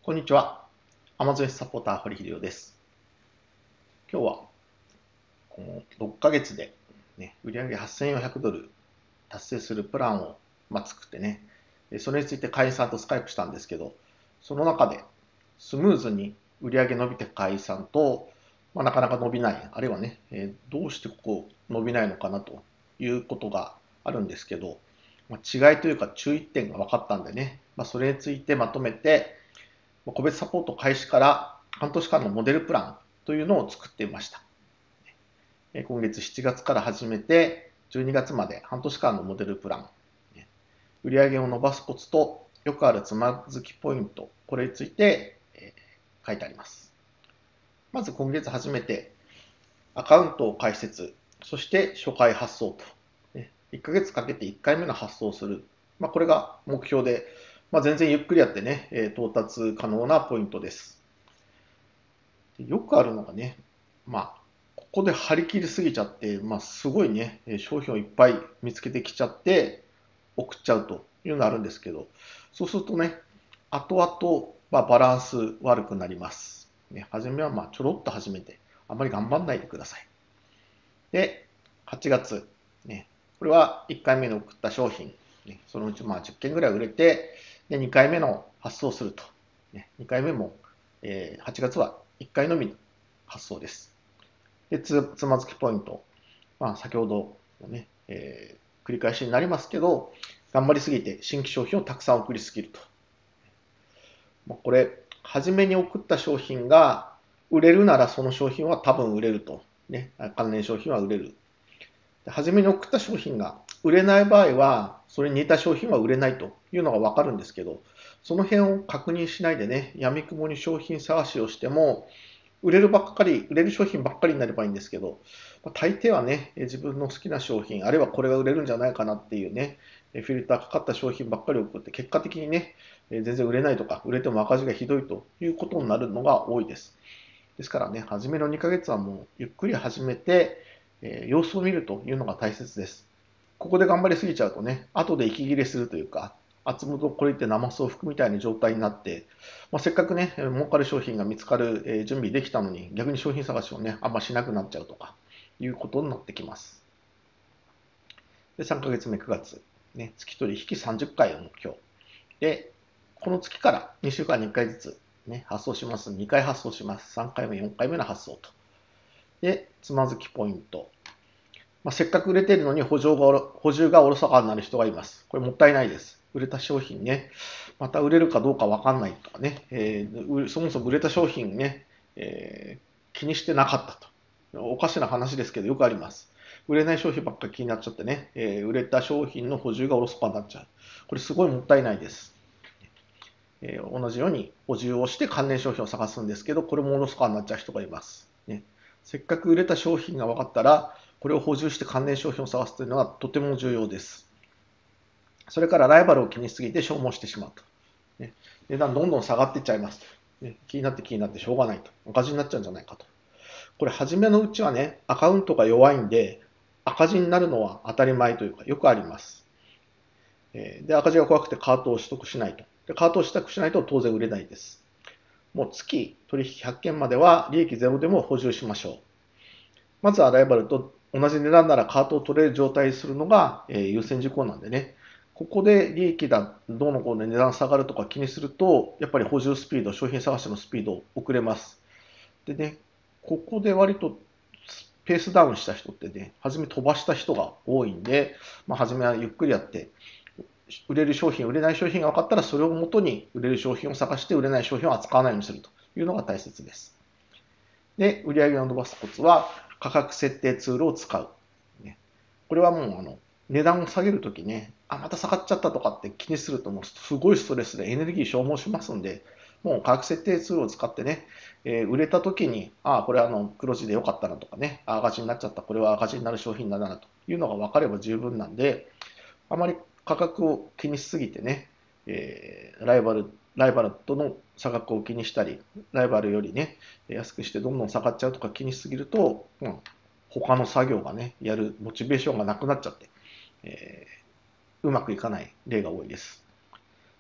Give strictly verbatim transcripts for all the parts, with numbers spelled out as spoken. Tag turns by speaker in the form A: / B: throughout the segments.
A: こんにちは。Amazon サポーター、堀秀夫です。今日は、このろっかげつで、ね、売上はっせんよんひゃくドル達成するプランを、まあ、作ってね、それについて会員さんとスカイプしたんですけど、その中でスムーズに売上伸びていく会員さんと、まあ、なかなか伸びない、あるいはね、どうしてここ伸びないのかなということがあるんですけど、まあ、違いというか注意点が分かったんでね、まあ、それについてまとめて、個別サポート開始から半年間のモデルプランというのを作っていました。今月しちがつから始めてじゅうにがつまで半年間のモデルプラン、売上を伸ばすコツとよくあるつまずきポイント、これについて書いてあります。まず今月初めてアカウントを開設、そして初回発送と、いっかげつかけていっかいめの発送をする、まあ、これが目標で、まあ、全然ゆっくりやってね、到達可能なポイントです。よくあるのがね、まあ、ここで張り切りすぎちゃって、まあ、すごいね、商品をいっぱい見つけてきちゃって、送っちゃうというのがあるんですけど、そうするとね、後々、まあ、バランス悪くなります。ね、初めはまあちょろっと始めて、あまり頑張らないでください。で、はちがつ、ね、これはいっかいめに送った商品、ね、そのうちまあじゅっけんぐらい売れて、でにかいめの発送すると。ね、にかいめも、えー、はちがつはいっかいのみの発送です。で、つつまずきポイント。まあ、先ほどのね、えー、繰り返しになりますけど、頑張りすぎて新規商品をたくさん送りすぎると。まあ、これ、初めに送った商品が売れるならその商品は多分売れると。ね、関連商品は売れる。初めに送った商品が売れない場合は、それに似た商品は売れないというのがわかるんですけど、その辺を確認しないでね、闇雲に商品探しをしても、売れるばっかり、売れる商品ばっかりになればいいんですけど、大抵はね、自分の好きな商品、あるいはこれが売れるんじゃないかなっていうね、フィルターかかった商品ばっかり送って、結果的にね、全然売れないとか、売れても赤字がひどいということになるのが多いです。ですからね、初めのにかげつはもうゆっくり始めて、えー、様子を見るというのが大切です。ここで頑張りすぎちゃうとね、後で息切れするというか、厚むとこれってナマスを吹くみたいな状態になって、まあ、せっかくね、儲かる商品が見つかる、えー、準備できたのに、逆に商品探しをね、あんましなくなっちゃうとか、いうことになってきます。で、さんかげつめくがつ、ね、月取引さんじゅっかいを目標。で、この月からにしゅうかんにいっかいずつ、ね、発送します。にかい発送します。さんかいめ、よんかいめの発送と。で、つまずきポイント。まあ、せっかく売れているのに補充が補充がおろそかになる人がいます。これもったいないです。売れた商品ね、また売れるかどうかわかんないとかね、えー、そもそも売れた商品ね、えー、気にしてなかったと。おかしな話ですけど、よくあります。売れない商品ばっかり気になっちゃってね、えー、売れた商品の補充がおろそかになっちゃう。これすごいもったいないです。えー、同じように補充をして関連商品を探すんですけど、これもおろそかになっちゃう人がいます。ね、せっかく売れた商品が分かったら、これを補充して関連商品を探すというのはとても重要です。それからライバルを気にしすぎて消耗してしまうと。ね、値段どんどん下がっていっちゃいますと。ね、気になって気になってしょうがないと。赤字になっちゃうんじゃないかと。これ、初めのうちはね、アカウントが弱いんで、赤字になるのは当たり前というか、よくあります。で、赤字が怖くてカートを取得しないと。で、カートを取得しないと当然売れないです。もう月取引ひゃっけんまでは利益ゼロでも補充しましょう。まずはライバルと同じ値段ならカートを取れる状態にするのが優先事項なんでね。ここで利益だ、どうのこうの値段下がるとか気にすると、やっぱり補充スピード、商品探しのスピード遅れます。でね、ここで割とペースダウンした人ってね、初め飛ばした人が多いんで、まあ、初めはゆっくりやって、売れる商品、売れない商品が分かったら、それをもとに売れる商品を探して、売れない商品を扱わないようにするというのが大切です。で、売上を伸ばすコツは、価格設定ツールを使う。これはもうあの値段を下げるときね、あ、また下がっちゃったとかって気にすると、もうすごいストレスでエネルギー消耗しますんで、もう価格設定ツールを使ってね、えー、売れたときに、あ、これはあの黒字でよかったなとかね、赤字になっちゃった、これは赤字になる商品だなというのが分かれば十分なんで、あまり価格を気にしすぎてね、えー、ライバル、ライバルとの差額を気にしたり、ライバルよりね、安くしてどんどん下がっちゃうとか気にしすぎると、うん、他の作業がね、やるモチベーションがなくなっちゃって、えー、うまくいかない例が多いです。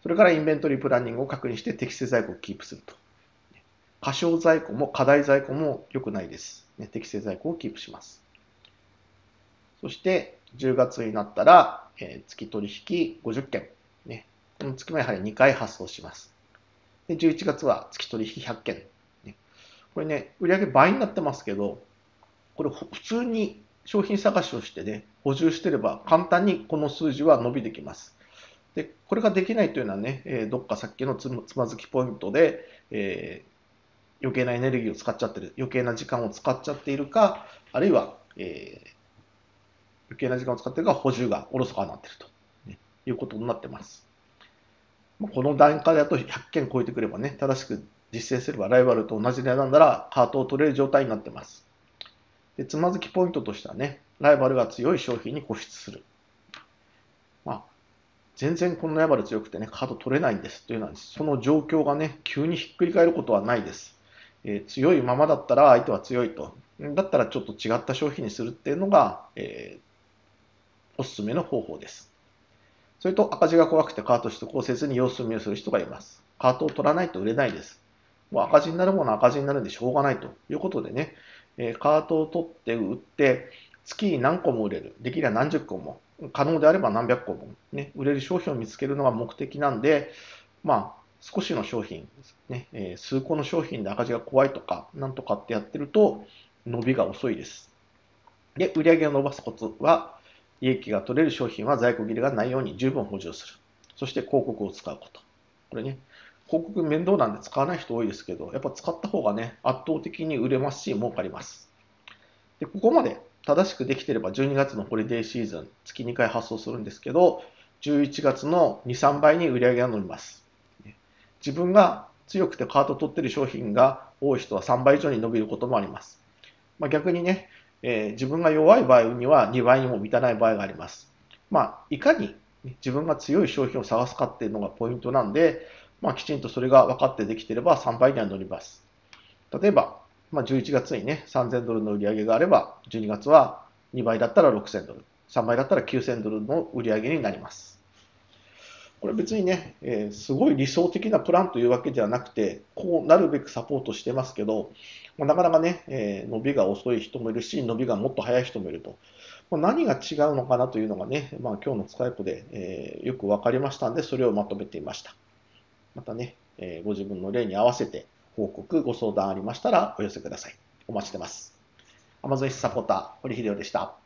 A: それからインベントリープランニングを確認して適正在庫をキープすると。過小在庫も過大在庫も良くないです。ね、適正在庫をキープします。そしてじゅうがつになったら、えー、月取引ごじゅっけん、ね。この月もやはりにかい発送します。でじゅういちがつは月取引ひゃっけん。ね、これね、売上倍になってますけど、これ普通に商品探しをしてね、補充してれば簡単にこの数字は伸びてきます。で、これができないというのはね、えー、どっかさっきのつまずきポイントで、えー余計なエネルギーを使っちゃってる、余計な時間を使っちゃっているか、あるいは、えー、余計な時間を使っているか、補充がおろそかになっていると、ね、いうことになってます。この段階だとひゃっけん超えてくればね、正しく実践すればライバルと同じ値段ならカートを取れる状態になってます。で、つまずきポイントとしてはね、ライバルが強い商品に固執する。まあ、全然このライバル強くてね、カード取れないんですというのは、その状況がね、急にひっくり返ることはないです。えー、強いままだったら相手は強いと。だったらちょっと違った商品にするっていうのが、えー、おすすめの方法です。それと赤字が怖くてカート取得をせずに様子見をする人がいます。カートを取らないと売れないです。もう赤字になるものは赤字になるんでしょうがないということでね、えー、カートを取って売って、月に何個も売れる。できれば何十個も。可能であれば何百個も、ね、売れる商品を見つけるのが目的なんで、まあ、少しの商品、ねえー、数個の商品で赤字が怖いとか、なんとかってやってると、伸びが遅いです。で、売上を伸ばすコツは、利益が取れる商品は在庫切れがないように十分補充する。そして広告を使うこと。これね、広告面倒なんで使わない人多いですけど、やっぱ使った方がね、圧倒的に売れますし、儲かります。で、ここまで正しくできていればじゅうにがつのホリデーシーズン、月にかい発送するんですけど、じゅういちがつのに、さんばいに売り上げが伸びます。自分が強くてカート取ってる商品が多い人はさんばい以上に伸びることもあります。まあ、逆にね、えー、自分が弱い場合にはにばいにも満たない場合があります。まあ、いかに自分が強い商品を探すかっていうのがポイントなんで、まあ、きちんとそれが分かってできていればさんばいには乗ります。例えば、まあ、じゅういちがつにね、さんぜんドルの売り上げがあれば、じゅうにがつはにばいだったらろくせんドル、さんばいだったらきゅうせんドルの売り上げになります。これ別にね、えー、すごい理想的なプランというわけではなくて、こうなるべくサポートしてますけど、まあ、なかなかね、えー、伸びが遅い人もいるし、伸びがもっと早い人もいると。まあ、何が違うのかなというのがね、まあ、今日のスカイプで、えー、よく分かりましたんで、それをまとめていました。またね、えー、ご自分の例に合わせて報告、ご相談ありましたらお寄せください。お待ちしてます。Amazon サポーター、堀秀夫でした。